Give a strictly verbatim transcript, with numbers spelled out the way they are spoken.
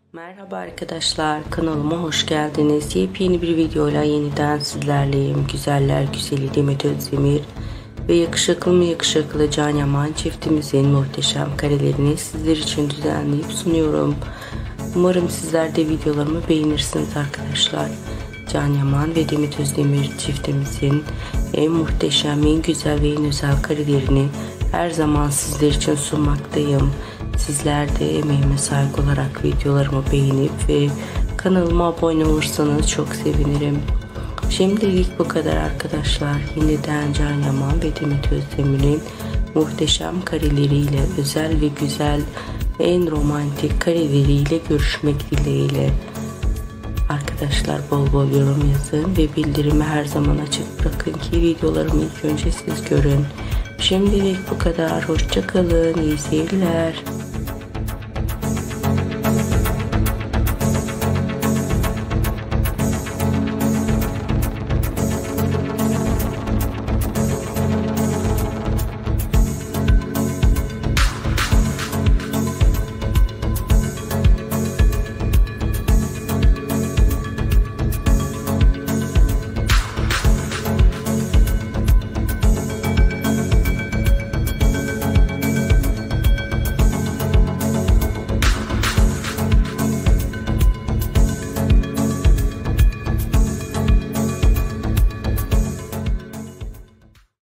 Merhaba arkadaşlar, kanalıma hoş geldiniz. Yepyeni bir videoyla yeniden sizlerleyim. Güzeller güzeli Demet Özdemir ve yakışıklı mı yakışıklı Can Yaman çiftimizin muhteşem karelerini sizler için düzenleyip sunuyorum. Umarım sizler de videolarımı beğenirsiniz arkadaşlar. Can Yaman ve Demet Özdemir çiftimizin en muhteşem, en güzel ve en özel karelerini her zaman sizler için sunmaktayım. Sizler de emeğime saygı olarak videolarımı beğenip ve kanalıma abone olursanız çok sevinirim. Şimdilik bu kadar arkadaşlar. Yeniden Can Yaman ve Demet Özdemir'in muhteşem kareleriyle, özel ve güzel, en romantik kareleriyle görüşmek dileğiyle. Arkadaşlar bol bol yorum yazın ve bildirimi her zaman açık bırakın ki videolarımı ilk önce siz görün. Şimdilik bu kadar. Hoşça kalın. İyi seyirler.